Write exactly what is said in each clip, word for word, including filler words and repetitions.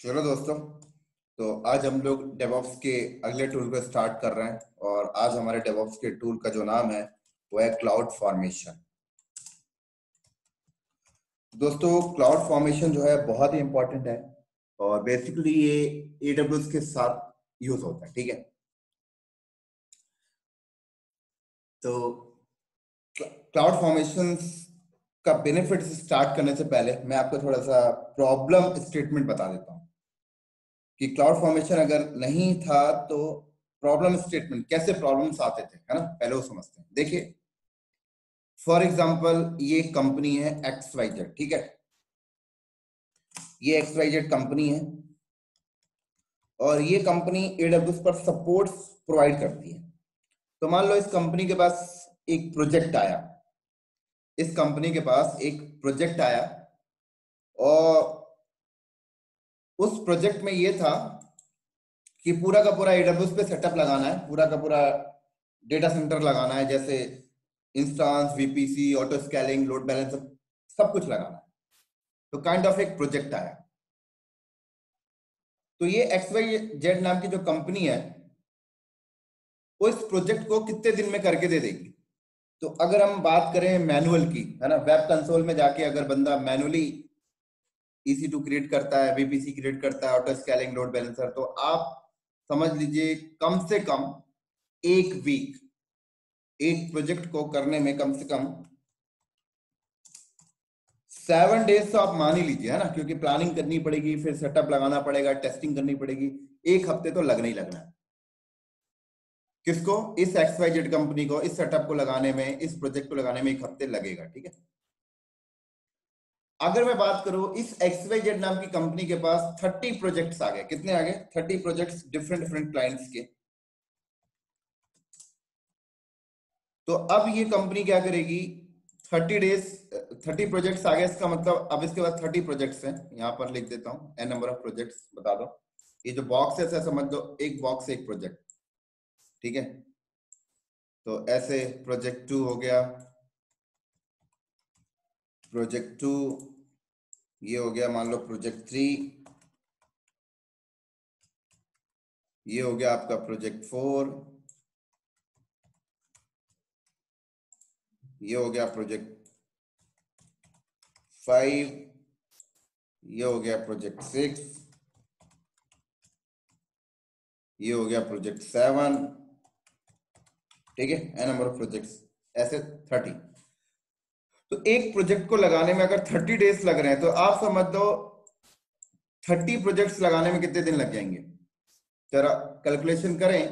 चलो दोस्तों, तो आज हम लोग डेवऑप्स के अगले टूल को स्टार्ट कर रहे हैं। और आज हमारे डेवऑप्स के टूल का जो नाम है वो है क्लाउड फॉर्मेशन। दोस्तों, क्लाउड फॉर्मेशन जो है बहुत ही इंपॉर्टेंट है और बेसिकली ये एडब्ल्यूएस के साथ यूज होता है। ठीक है, तो क्लाउड फॉर्मेशन का बेनिफिट स्टार्ट करने से पहले मैं आपको थोड़ा सा प्रॉब्लम स्टेटमेंट बता देता हूँ कि क्लाउड फॉर्मेशन अगर नहीं था तो प्रॉब्लम स्टेटमेंट कैसे प्रॉब्लम्स आते थे, है ना। पहले वो समझते हैं। देखिए, फॉर एग्जांपल ये कंपनी है एक्स वाई जेड। ठीक है, ये एक्स वाई जेड कंपनी है और ये कंपनी एडब्ल्यूएस पर सपोर्ट प्रोवाइड करती है। तो मान लो इस कंपनी के पास एक प्रोजेक्ट आया इस कंपनी के पास एक प्रोजेक्ट आया और उस प्रोजेक्ट में ये था कि पूरा का पूरा एडब्ल्यूएस पे सेटअप लगाना है, पूरा का पूरा डेटा सेंटर लगाना है, जैसे instance, VPC, auto scaling, load balancer, सब कुछ लगाना है। तो काइंड ऑफ एक प्रोजेक्ट आया। तो ये एक्स वाई जेड नाम की जो कंपनी है वो इस प्रोजेक्ट को कितने दिन में करके दे देगी। तो अगर हम बात करें मैनुअल की, है ना, वेब कंसोल में जाके अगर बंदा manually E C two create करता है, वीपीसी क्रिएट करता है, ऑटो स्केलिंग, लोड बैलेंसर, तो आप समझ लीजिए कम से कम एक वीक एक प्रोजेक्ट को करने में कम से कम सेवन डेज तो आप मान ही लीजिए, है ना, क्योंकि प्लानिंग करनी पड़ेगी, फिर सेटअप लगाना पड़ेगा, टेस्टिंग करनी पड़ेगी। एक हफ्ते तो लगना ही लगना है। किसको? इस एक्स वाई जेड कंपनी को इस सेटअप को लगाने में, इस प्रोजेक्ट को लगाने में एक हफ्ते लगेगा। ठीक है, अगर मैं बात करूं इस एक्स वाई जेड नाम की कंपनी के पास थर्टी प्रोजेक्ट्स आ गए। कितने आ गए? Thirty projects, different different clients के। तो अब ये कंपनी क्या करेगी? थर्टी डेज, थर्टी प्रोजेक्ट्स आ गए, इसका मतलब अब इसके बाद थर्टी प्रोजेक्ट्स हैं। यहां पर लिख देता हूं, एन नंबर ऑफ प्रोजेक्ट्स बता दो। ये जो बॉक्स है ऐसा समझ लो, एक बॉक्स एक प्रोजेक्ट। ठीक है, तो ऐसे प्रोजेक्ट टू हो गया, प्रोजेक्ट टू, ये हो गया मान लो प्रोजेक्ट थ्री, ये हो गया आपका प्रोजेक्ट फोर, ये हो गया प्रोजेक्ट फाइव, ये हो गया प्रोजेक्ट सिक्स, ये हो गया प्रोजेक्ट सेवन। ठीक है, एन नंबर ऑफ प्रोजेक्ट्स, ऐसे थर्टी। तो एक प्रोजेक्ट को लगाने में अगर थर्टी डेज लग रहे हैं तो आप समझ दो थर्टी प्रोजेक्ट्स लगाने में कितने दिन लग जाएंगे। जरा कैलकुलेशन करें।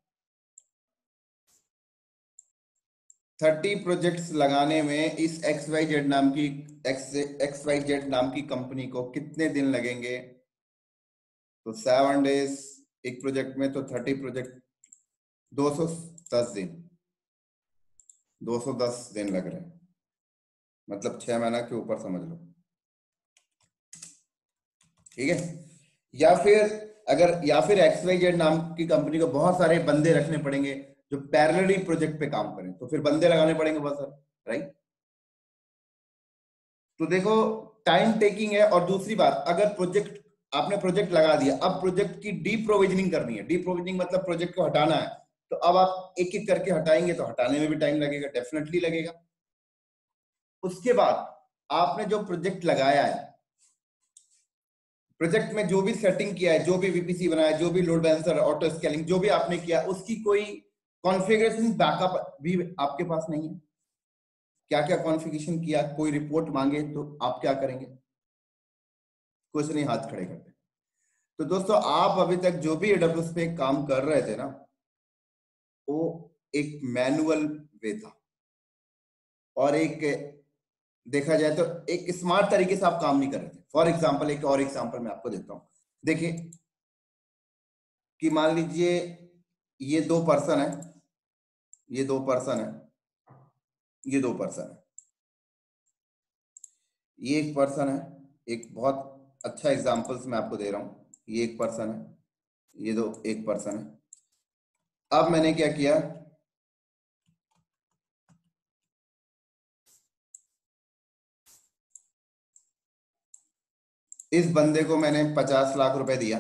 थर्टी प्रोजेक्ट्स लगाने में इस एक्स वाई जेड नाम की एक्स एक्स वाई जेड नाम की कंपनी को कितने दिन लगेंगे? तो सेवन डेज एक प्रोजेक्ट में, तो थर्टी प्रोजेक्ट, दो सौ दस दिन, दो सौ दस दिन लग रहे हैं, मतलब छह महीना के ऊपर समझ लो। ठीक है, या फिर अगर या फिर एक्स वाई जेड नाम की कंपनी को बहुत सारे बंदे रखने पड़ेंगे जो पैरेलली प्रोजेक्ट पे काम करें, तो फिर बंदे लगाने पड़ेंगे बहुत सारे, राइट। तो देखो, टाइम टेकिंग है। और दूसरी बात, अगर प्रोजेक्ट आपने प्रोजेक्ट लगा दिया, अब प्रोजेक्ट की डी प्रोविजनिंग करनी है। डी प्रोविजनिंग मतलब प्रोजेक्ट को हटाना है। तो अब आप एक एक करके हटाएंगे तो हटाने में भी टाइम लगेगा, डेफिनेटली लगेगा। उसके बाद आपने जो प्रोजेक्ट लगाया है, प्रोजेक्ट में जो भी सेटिंग किया है, जो भी वीपीसी बनाया, जो भी लोड बैलेंसर, ऑटो स्केलिंग, जो भी आपने किया, उसकी कोई कॉन्फ़िगरेशन बैकअप भी आपके पास नहीं है। क्या क्या कॉन्फ़िगरेशन किया, कोई रिपोर्ट मांगे तो आप क्या करेंगे? कुछ नहीं, हाथ खड़े करते। तो दोस्तों, आप अभी तक जो भी एडब्ल्यूएस पे काम कर रहे थे ना, वो एक मैनुअल वे था और एक, देखा जाए तो एक स्मार्ट तरीके से आप काम नहीं कर रहे थे। फॉर एग्जांपल, एक और एग्जांपल मैं आपको देता हूं। देखिए कि मान लीजिए ये दो पर्सन है, ये दो पर्सन है, ये दो पर्सन है, ये एक पर्सन है। एक बहुत अच्छा एग्जांपल्स मैं आपको दे रहा हूं। ये एक पर्सन है, ये दो एक पर्सन है। अब मैंने क्या किया, इस बंदे को मैंने पचास लाख रुपए दिया,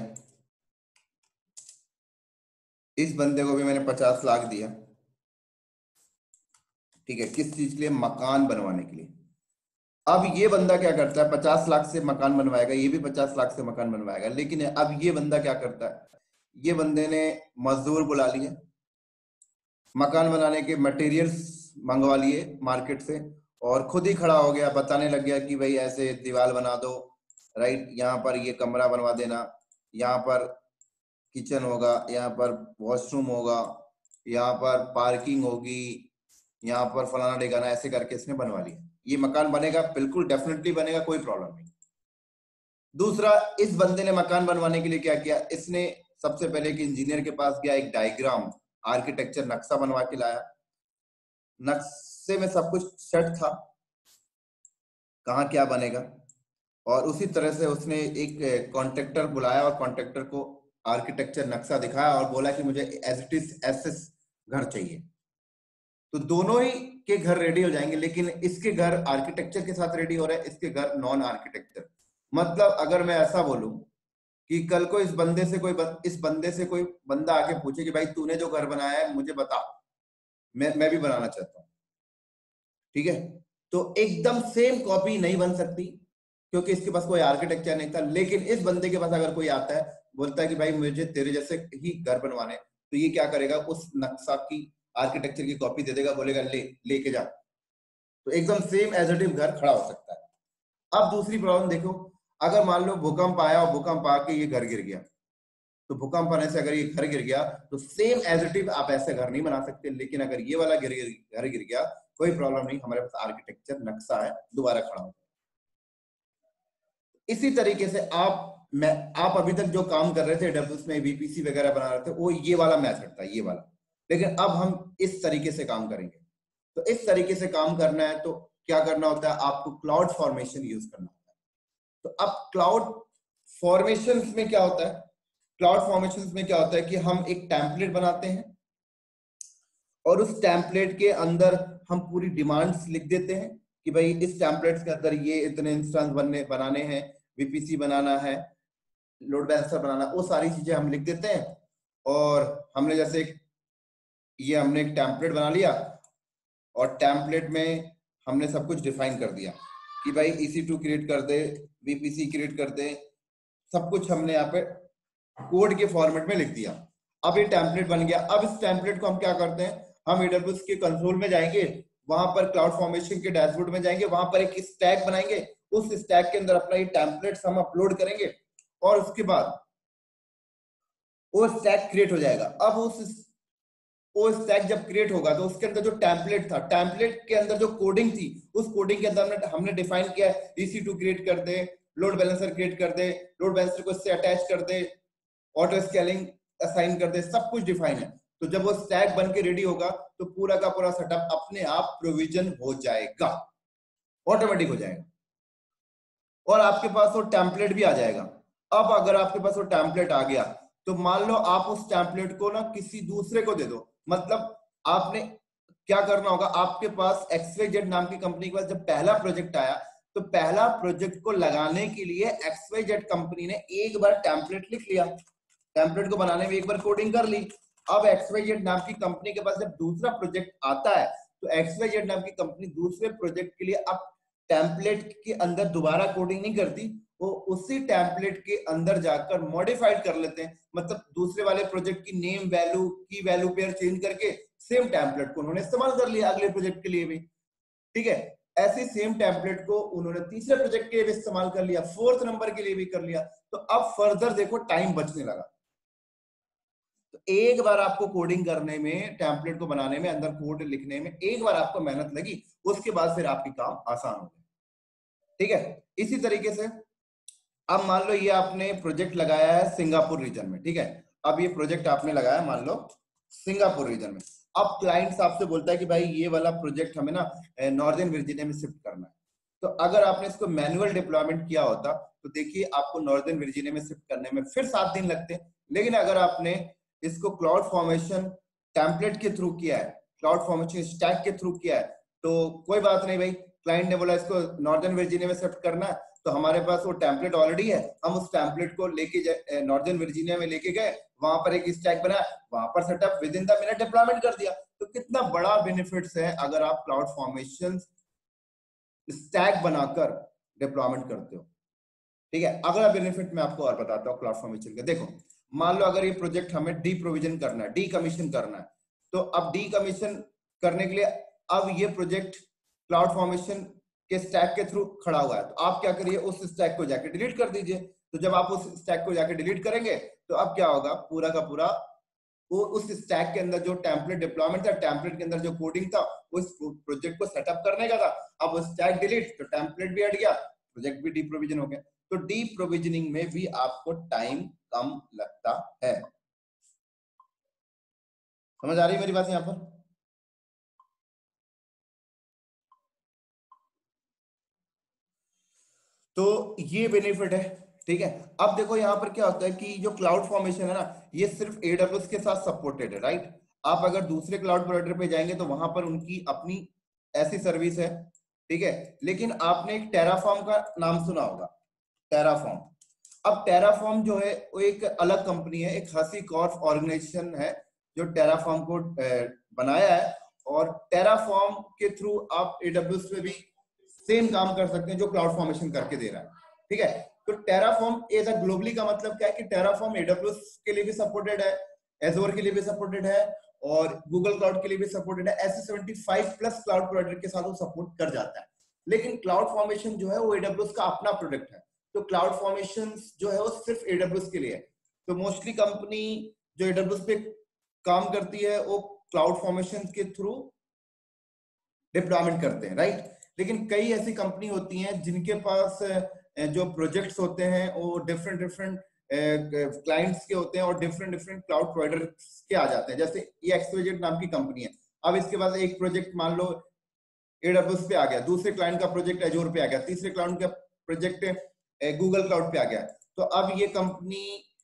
इस बंदे को भी मैंने पचास लाख दिया, ठीक है, किस चीज के लिए? मकान बनवाने के लिए। अब ये बंदा क्या करता है, पचास लाख से मकान बनवाएगा, ये भी पचास लाख से मकान बनवाएगा, लेकिन अब ये बंदा क्या करता है, ये बंदे ने मजदूर बुला लिए, मकान बनाने के मटेरियल्स मंगवा लिए मार्केट से, और खुद ही खड़ा हो गया, बताने लग गया कि भाई ऐसे दीवार बना दो, राइट, यहाँ पर ये कमरा बनवा देना, यहाँ पर किचन होगा, यहाँ पर वॉशरूम होगा, यहाँ पर पार्किंग होगी, यहाँ पर फलाना ठिकाना, ऐसे करके इसने बनवा लिया। ये मकान बनेगा, बिल्कुल डेफिनेटली बनेगा, कोई प्रॉब्लम नहीं। दूसरा, इस बंदे ने मकान बनवाने के लिए क्या किया, इसने सबसे पहले एक इंजीनियर के पास गया, एक डायग्राम, आर्किटेक्चर नक्शा बनवा के लाया, नक्शे में सब कुछ सेट था, कहाँ क्या बनेगा, और उसी तरह से उसने एक कॉन्ट्रैक्टर बुलाया और कॉन्ट्रैक्टर को आर्किटेक्चर नक्शा दिखाया और बोला कि मुझे एज इट इज एस घर चाहिए। तो दोनों ही के घर रेडी हो जाएंगे, लेकिन इसके घर आर्किटेक्चर के साथ रेडी हो रहे हैं, इसके घर नॉन आर्किटेक्चर। मतलब अगर मैं ऐसा बोलूं कि कल को इस बंदे से कोई बंद, इस बंदे से कोई बंदा आके पूछे कि भाई तूने जो घर बनाया है मुझे बता, मैं मैं भी बनाना चाहता हूँ, ठीक है, तो एकदम सेम कॉपी नहीं बन सकती क्योंकि इसके पास कोई आर्किटेक्चर नहीं था। लेकिन इस बंदे के पास अगर कोई आता है, बोलता है कि भाई मुझे तेरे जैसे ही घर बनवाने, तो ये क्या करेगा, उस नक्शा की आर्किटेक्चर की कॉपी दे देगा, बोलेगा ले लेके जा, तो एकदम सेम एज इट इज घर खड़ा हो सकता है। अब दूसरी प्रॉब्लम देखो, अगर मान लो भूकंप आया और भूकंप आके ये घर गिर गया, तो भूकंप आने से अगर ये घर गिर गया तो सेम एज इट इज आप ऐसे घर नहीं बना सकते। लेकिन अगर ये वाला गिर घर गिर गया, कोई प्रॉब्लम नहीं, हमारे पास आर्किटेक्चर नक्शा है, दोबारा खड़ा हो। इसी तरीके से आप मैं आप अभी तक जो काम कर रहे थे डब्ल्यूएस में बीपीसी वगैरह बना रहे थे, वो ये वाला मेथड था, ये वाला। लेकिन अब हम इस तरीके से काम करेंगे। तो इस तरीके से काम करना है तो क्या करना होता है, आपको क्लाउड फॉर्मेशन यूज करना होता है। तो अब क्लाउड फॉर्मेशन में क्या होता है, क्लाउड फॉर्मेशन में क्या होता है कि हम एक टेम्पलेट बनाते हैं और उस टेम्पलेट के अंदर हम पूरी डिमांड्स लिख देते हैं कि भाई इस टेम्पलेट्स के अंदर ये इतने इंस्टेंस बनने बनाने हैं, वीपीसी बनाना है, लोड बैलेंसर बनाना, वो सारी चीजें हम लिख देते हैं। और हमने जैसे ये हमने एक टेम्पलेट बना लिया और टेम्पलेट में हमने सब कुछ डिफाइन कर दिया कि भाई ई सी टू क्रिएट कर दे, वीपीसी क्रिएट कर दे, सब कुछ हमने यहाँ पे कोड के फॉर्मेट में लिख दिया। अब ये टेम्पलेट बन गया। अब इस टेम्पलेट को हम क्या करते हैं, हम एडब्ल्यूएस के कंसोल में जाएंगे, वहां पर क्लाउड फॉर्मेशन के डैशबोर्ड में जाएंगे, वहां पर एक स्टैक बनाएंगे, उस स्टैक के अंदर अपना ये टेम्पलेट्स हम अपलोड करेंगे और उसके बाद वो स्टैक क्रिएट हो जाएगा। अब उस वो स्टैक जब क्रिएट होगा तो उसके अंदर जो टेम्पलेट था, टेम्पलेट के अंदर जो कोडिंग थी, उस कोडिंग के अंदर हमने डिफाइन किया है ई सी टू क्रिएट कर दे, लोड बैलेंसर क्रिएट कर दे, लोड बैलेंसर को इससे अटैच कर दे, ऑटो स्केलिंग असाइन कर दे, सब कुछ डिफाइन है। तो जब वो स्टैक बन के रेडी होगा तो पूरा का पूरा सेटअप अपने आप प्रोविजन हो जाएगा, ऑटोमेटिक हो जाएगा, और आपके पास वो टेम्पलेट भी आ जाएगा। अब अगर आपके पास वो टेम्पलेट आ गया तो मान लो आप उस टेम्पलेट को ना किसी दूसरे को दे दो। मतलब आपने क्या करना होगा, आपके पास एक्स वाई जेड नाम की कंपनी के पास जब पहला प्रोजेक्ट आया तो पहला प्रोजेक्ट को लगाने के लिए एक्स वाई जेड कंपनी ने एक बार टेम्पलेट लिख लिया, टेम्पलेट को बनाने में एक बार कोडिंग कर ली। अब एक्स वाई जेड नाम की कंपनी के पास जब दूसरा प्रोजेक्ट आता है तो एक्स वाई जेड नाम की कंपनी दूसरे प्रोजेक्ट के लिए अब टेम्पलेट के अंदर दोबारा कोडिंग नहीं करती, वो उसी टेम्पलेट के अंदर जाकर मॉडिफाइड कर लेते हैं। मतलब दूसरे वाले प्रोजेक्ट की नेम वैल्यू की वैल्यू पेयर चेंज करके सेम टेम्पलेट को उन्होंने इस्तेमाल कर लिया अगले प्रोजेक्ट के लिए भी, ठीक है। ऐसे सेम टेम्पलेट को उन्होंने तीसरे प्रोजेक्ट के लिए भी इस्तेमाल कर लिया, फोर्थ नंबर के लिए भी कर लिया। तो अब फर्दर देखो टाइम बचने लगा। तो एक बार आपको कोडिंग करने में, टेम्पलेट को बनाने में, अंदर कोड लिखने में एक बार आपको मेहनत लगी, उसके बाद फिर आपकी काम आसान हो गया, ठीक है। इसी तरीके से अब मान लो ये आपने प्रोजेक्ट लगाया है सिंगापुर रीजन में, ठीक है। अब ये प्रोजेक्ट आपने लगाया मान लो सिंगापुर रीजन में। अब क्लाइंट आपसे बोलता है कि भाई ये वाला प्रोजेक्ट हमें ना नॉर्दर्न वर्जीनिया में शिफ्ट करना है। तो अगर आपने इसको मैनुअल डिप्लॉयमेंट किया होता तो देखिए आपको नॉर्दर्न वर्जीनिया में शिफ्ट करने में फिर सात दिन लगते। लेकिन अगर आपने इसको क्लाउड फॉर्मेशन टेम्पलेट के थ्रू किया है, क्लाउड फॉर्मेशन स्टैक के थ्रू किया है, तो कोई बात नहीं भाई, क्लाइंट ने बोला इसको नॉर्दर्न वर्जीनिया में शिफ्ट करना है तो हमारे पास वो टेम्पलेट ऑलरेडी है, हम उस टेम्पलेट को लेके नॉर्दर्न वर्जीनिया में लेके गए, वहां पर एक स्टैक बनाया, वहां पर setup within the minute deployment कर दिया। तो कितना बड़ा बेनिफिट्स है अगर आप क्लाउड फॉर्मेशन स्टैक बनाकर डिप्लॉयमेंट करते हो। ठीक है, अगला बेनिफिट मैं आपको और बताता हूँ क्लाउड फॉर्मेशन का। देखो, मान लो अगर ये प्रोजेक्ट हमें डी प्रोविजन करना है, डी कमीशन करना है, तो अब डी कमीशन करने के लिए अब ये प्रोजेक्ट क्लाउड फॉर्मेशन के स्टैक के थ्रू खड़ा हुआ है, तो आप क्या करिए, उस स्टैक को जाके डिलीट कर दीजिए। तो जब आप उस स्टैक को जाके डिलीट करेंगे तो अब क्या होगा, पूरा का पूरा वो उस स्टैक के अंदर जो टेम्पलेट डिप्लॉयमेंट था, टेम्पलेट के अंदर जो कोडिंग था, उस प्रोजेक्ट को सेटअप करने का था, अब वो स्टैक डिलीट, तो टेम्पलेट भी हट गया, प्रोजेक्ट भी डी प्रोविजन हो गया। तो डी प्रोविजनिंग में भी आपको टाइम कम लगता है। समझ आ रही है मेरी बात यहां पर? तो ये बेनिफिट है। ठीक है, अब देखो यहां पर क्या होता है कि जो क्लाउड फॉर्मेशन है ना, ये सिर्फ एडब्ल्यूएस के साथ सपोर्टेड है, राइट। आप अगर दूसरे क्लाउड प्रोवाइडर पे जाएंगे तो वहां पर उनकी अपनी ऐसी सर्विस है। ठीक है, लेकिन आपने एक टेराफॉर्म का नाम सुना होगा, टेराफॉर्म। अब टेराफॉर्म जो है वो एक अलग कंपनी है, एक हसी कॉर्प ऑर्गेनाइजेशन है जो टेराफॉर्म को बनाया है, और टेराफॉर्म के थ्रू आप एडब्ल्यूएस पे भी सेम काम कर सकते हैं जो क्लाउड फॉर्मेशन करके दे रहा है। ठीक है, तो टेराफॉर्म एज अ ग्लोबली का मतलब क्या है कि टेराफॉर्म एडब्ल्यूएस के लिए भी सपोर्टेड है, एजोर के लिए भी सपोर्टेड है, और गूगल क्लाउड के लिए भी सपोर्टेड है। ऐसे पचहत्तर प्लस क्लाउड प्रोवाइडर के साथ वो सपोर्ट कर जाता है। लेकिन क्लाउड फॉर्मेशन जो है वो एडब्ल्यूएस का अपना प्रोडक्ट है, तो क्लाउड फॉर्मेशन जो है वो सिर्फ एडब्ल्यूएस के लिए है। तो मोस्टली कंपनी जो एडब्ल्यूएस पे काम करती है वो क्लाउड फॉर्मेशन के थ्रू डिप्लॉयमेंट करते हैं, राइट। लेकिन कई ऐसी कंपनी होती हैं जिनके पास जो प्रोजेक्ट्स होते हैं वो डिफरेंट डिफरेंट क्लाइंट्स के होते हैं और डिफरेंट डिफरेंट क्लाउड प्रोवाइडर्स के आ जाते हैं। जैसे ये एक्सवाईजेड नाम की कंपनी है, अब इसके पास एक प्रोजेक्ट मान लो एडब्ल्यूएस पे आ गया, दूसरे क्लाइंट का प्रोजेक्ट एजोर पे आ गया, तीसरे क्लाइंट का प्रोजेक्ट गूगल क्लाउड पे आ गया। तो अब ये कंपनी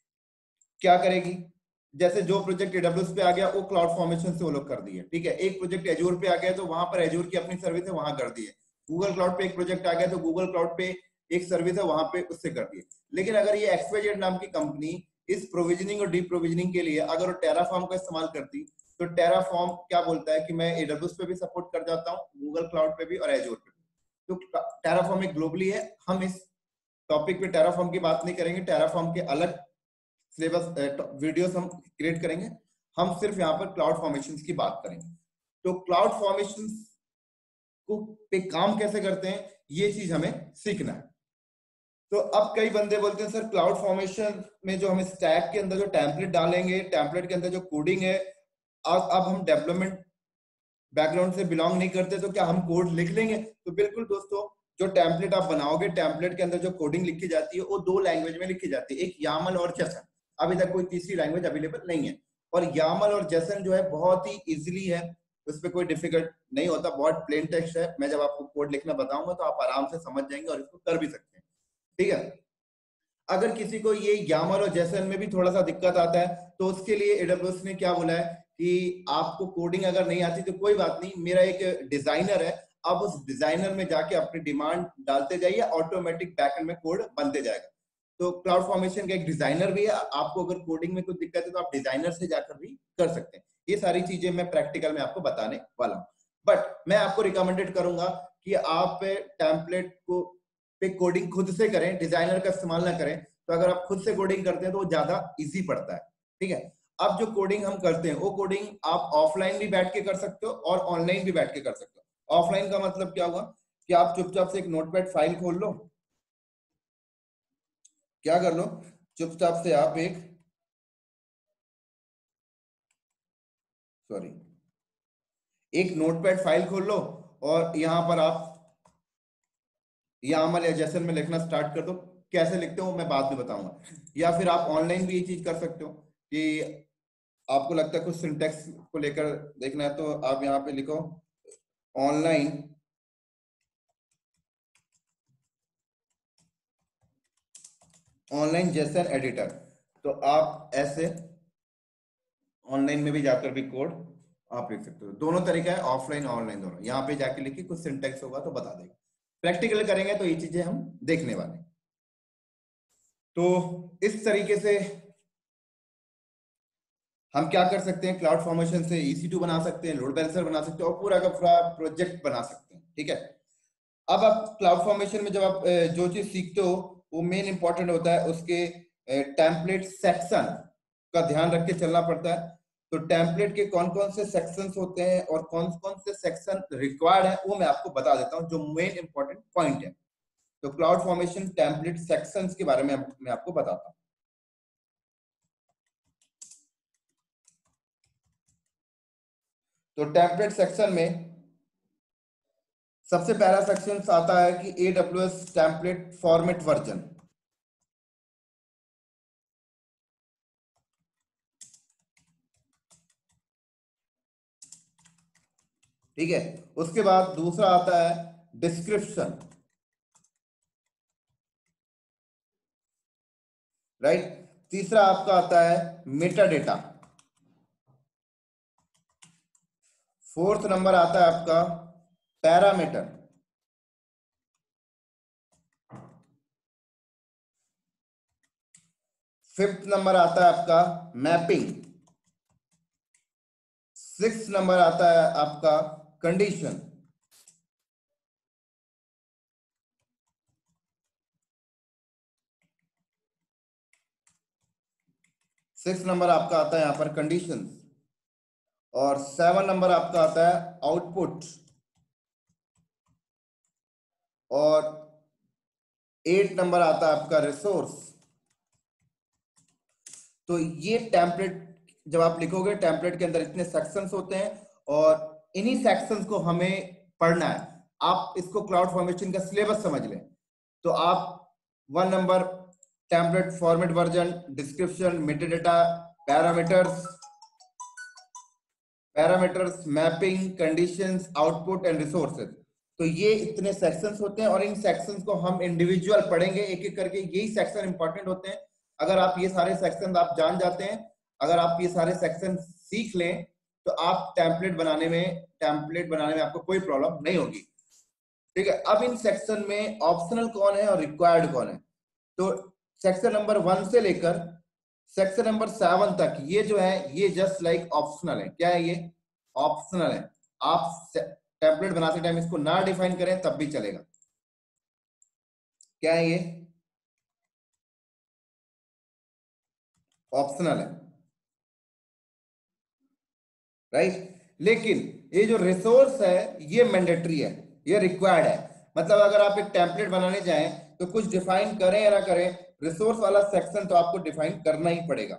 क्या करेगी, जैसे जो प्रोजेक्ट एडब्ल्यूएस पे आ गया वो क्लाउड फॉर्मेशन से वो लोग कर दिए। ठीक है, एक प्रोजेक्ट एजोर पे आ गया तो वहां पर एजोर की अपनी सर्विस है वहां कर दी है। गूगल क्लाउड पे एक प्रोजेक्ट आ गया तो गूगल क्लाउड पे एक सर्विस है वहां पे उससे कर दिए। लेकिन अगर ये एक्सवाईजेड नाम की कंपनी इस प्रोविजनिंग और डी प्रोविजनिंग के लिए अगर वो टेराफॉर्म का इस्तेमाल करती, तो टेराफॉर्म क्या बोलता है कि मैं एडब्ल्यूएस पे भी सपोर्ट कर जाता हूँ, गूगल क्लाउड पे भी और एजोर पे भी। तो टेराफॉर्म एक ग्लोबली है, हम इस टॉपिक पे टेराफॉर्म की बात नहीं करेंगे, टेराफॉर्म के अलग सिलेबस वीडियोस हम क्रिएट करेंगे, हम सिर्फ यहाँ पर क्लाउड फॉर्मेशंस की बात करेंगे। तो क्लाउड फॉर्मेशंस को पे काम कैसे करते हैं ये चीज हमें सीखना है। तो अब कई बंदे बोलते हैं सर क्लाउड फॉर्मेशन में जो हम स्टैक के अंदर जो टेम्पलेट डालेंगे, टेम्पलेट के अंदर जो कोडिंग है, अब अब हम डेवलपमेंट बैकग्राउंड से बिलोंग नहीं करते तो क्या हम कोड लिख लेंगे? तो बिल्कुल दोस्तों, जो टेम्पलेट आप बनाओगे, टेम्पलेट के अंदर जो कोडिंग लिखी जाती है वो दो लैंग्वेज में लिखी जाती है, एक यामल और जैसन। अभी तक कोई तीसरी लैंग्वेज अवेलेबल नहीं है, और यामल और जैसन जो है बहुत ही इजीली है, उस पर कोई डिफिकल्ट नहीं होता, बहुत प्लेन टेक्स्ट है। मैं जब आपको कोड लिखना बताऊंगा तो आप आराम से समझ जाएंगे और इसको कर भी सकते हैं। ठीक है, अगर किसी को ये यामल और जैसन में भी थोड़ा सा दिक्कत आता है तो उसके लिए एडब्ल्यूएस ने क्या बोला है कि आपको कोडिंग अगर नहीं आती तो कोई बात नहीं, मेरा एक डिजाइनर है, आप उस डिजाइनर में जाके अपनी डिमांड डालते जाइए, ऑटोमेटिक बैकएंड में कोड बनते जाएगा। तो क्लाउड फॉर्मेशन का एक डिजाइनर भी है, आपको अगर कोडिंग में कुछ दिक्कत है तो आप डिजाइनर से जाकर भी कर सकते हैं। ये सारी चीजें मैं प्रैक्टिकल में आपको बताने वाला हूँ, बट मैं आपको रिकमेंडेड करूंगा कि आप टेम्पलेट को पे कोडिंग खुद से करें, डिजाइनर का इस्तेमाल ना करें। तो अगर आप खुद से कोडिंग करते हैं तो वो ज्यादा इजी पड़ता है। ठीक है, अब जो कोडिंग हम करते हैं वो कोडिंग आप ऑफलाइन भी बैठ के कर सकते हो और ऑनलाइन भी बैठ के कर सकते हो। ऑफलाइन का मतलब क्या हुआ कि आप चुपचाप से एक नोटपैड फाइल खोल लो, क्या कर लो, चुपचाप से आप एक सॉरी एक नोटपैड फाइल खोल लो और यहां पर आप यामल या जैसन में लिखना स्टार्ट कर दो। कैसे लिखते हो मैं बाद में बताऊंगा। या फिर आप ऑनलाइन भी ये चीज कर सकते हो कि आपको लगता है कुछ सिंटेक्स को लेकर देखना है तो आप यहाँ पे लिखो ऑनलाइन ऑनलाइन जैसन एडिटर, तो आप ऐसे ऑनलाइन में भी जाकर भी कोड आप लिख सकते हो। दोनों तरीका है, ऑफलाइन ऑनलाइन दोनों। यहाँ पे जाके लिखिए, कुछ सिंटेक्स होगा तो बता देगा। प्रैक्टिकल करेंगे तो ये चीजें हम देखने वाले हैं। तो इस तरीके से हम क्या कर सकते हैं, क्लाउड फॉर्मेशन से ई सी टू बना सकते हैं, लोड बैलेंसर बना सकते हैं और पूरा का पूरा प्रोजेक्ट बना सकते हैं। ठीक है, अब आप क्लाउड फॉर्मेशन में जब आप जो चीज सीखते हो वो मेन इंपॉर्टेंट होता है उसके टेम्पलेट सेक्शन का ध्यान रख के चलना पड़ता है। तो टेम्पलेट के कौन कौन से सेक्शंस होते हैं और कौन कौन से सेक्शन रिक्वायर्ड है वो मैं आपको बता देता हूं, जो मेन इंपॉर्टेंट पॉइंट है। तो क्लाउड फॉर्मेशन टेम्पलेट सेक्शंस के बारे में मैं आपको बताता हूं। तो टेम्पलेट सेक्शन में सबसे पहला सेक्शन आता है कि A W S template format version. ठीक है, उसके बाद दूसरा आता है डिस्क्रिप्शन, राइट। तीसरा आपका आता है मेटा डेटा। फोर्थ नंबर आता है आपका पैरामीटर। फिफ्थ नंबर आता है आपका मैपिंग। सिक्स नंबर आता है आपका कंडीशन। सिक्स नंबर आपका आता है यहां पर कंडीशन। और सेवन नंबर आपका आता है आउटपुट। और एट नंबर आता है आपका रिसोर्स। तो ये टेम्पलेट जब आप लिखोगे, टेम्पलेट के अंदर इतने सेक्शंस होते हैं और इन्हीं सेक्शंस को हमें पढ़ना है। आप इसको क्लाउड फॉर्मेशन का सिलेबस समझ लें। तो आप one number template format version, description, metadata, parameters parameters mapping, conditions, output and resources. तो ये इतने सेक्शंस होते हैं और इन सेक्शंस को हम इंडिविजुअल पढ़ेंगे एक एक करके। यही सेक्शन इंपॉर्टेंट होते हैं। अगर आप ये सारे सेक्शन आप जान जाते हैं, अगर आप ये सारे सेक्शन सीख लें, तो आप टेम्पलेट बनाने में टेम्पलेट बनाने में आपको कोई प्रॉब्लम नहीं होगी। ठीक है, अब इन सेक्शन में ऑप्शनल कौन है और रिक्वायर्ड कौन है। तो सेक्शन नंबर वन से लेकर सेक्शन नंबर सेवन तक ये जो है ये जस्ट लाइक ऑप्शनल है। क्या है ये? ऑप्शनल है। आप टेम्पलेट बनाते टाइम इसको ना डिफाइन करें तब भी चलेगा। क्या है ये? ऑप्शनल है, राइट। लेकिन ये जो रिसोर्स है ये मैंडेटरी है, ये रिक्वायर्ड है। मतलब अगर आप एक टेम्पलेट बनाने जाएं तो कुछ डिफाइन करें या ना करें, रिसोर्स वाला सेक्शन तो आपको डिफाइन करना ही पड़ेगा।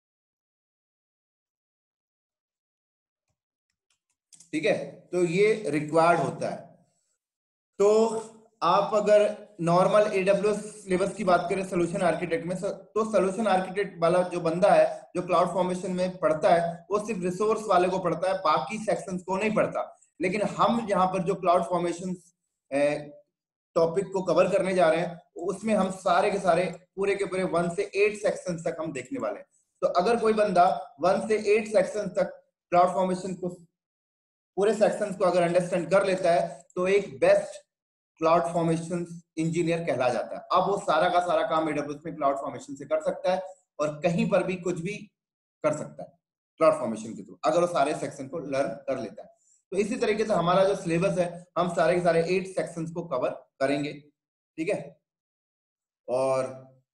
ठीक है, तो ये रिक्वायर्ड होता है। तो आप अगर नॉर्मल एडब्ल्यूएस सिलेबस की बात करें सोल्यूशन आर्किटेक्ट में, तो सोल्यूशन आर्किटेक्ट वाला जो बंदा है जो क्लाउड फॉर्मेशन में पढ़ता है वो सिर्फ रिसोर्स वाले को पढ़ता है, बाकी सेक्शंस को नहीं पढ़ता। लेकिन हम यहाँ पर जो क्लाउड फॉर्मेशन टॉपिक को कवर करने जा रहे हैं उसमें हम सारे के सारे पूरे के पूरे वन से एट सेक्शन तक हम देखने वाले हैं। तो अगर कोई बंदा वन से एट सेक्शन तक क्लाउड फॉर्मेशन को पूरे सेक्शंस को अगर अंडरस्टैंड कर लेता है तो एक बेस्ट क्लाउड फॉर्मेशन इंजीनियर कहला जाता है। अब वो सारा का सारा काम एडब्ल्यूएस में क्लाउड फॉर्मेशन से कर सकता है और कहीं पर भी कुछ भी कर सकता है क्लाउड फॉर्मेशन के थ्रू, अगर वो सारे सेक्शन को लर्न कर लेता है। तो इसी तरीके से हमारा जो सिलेबस है हम सारे के सारे एट सेक्शंस को कवर करेंगे। ठीक है, और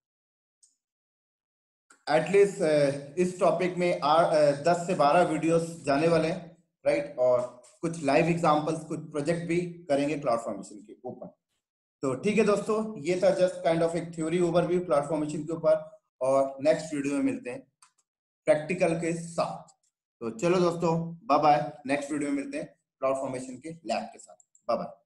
एटलीस्ट इस टॉपिक में दस से बारह वीडियोस जाने वाले हैं, राइट। और कुछ लाइव एग्जांपल्स, कुछ प्रोजेक्ट भी करेंगे क्लाउड फॉर्मेशन के ऊपर। तो ठीक है दोस्तों, ये था जस्ट काइंड ऑफ एक थ्योरी ओवरव्यू क्लाउड फॉर्मेशन के ऊपर, और नेक्स्ट वीडियो में मिलते हैं प्रैक्टिकल के साथ। तो चलो दोस्तों, बाय बाय। नेक्स्ट वीडियो में मिलते हैं क्लाउड फॉर्मेशन के लैब के साथ। Bye bye.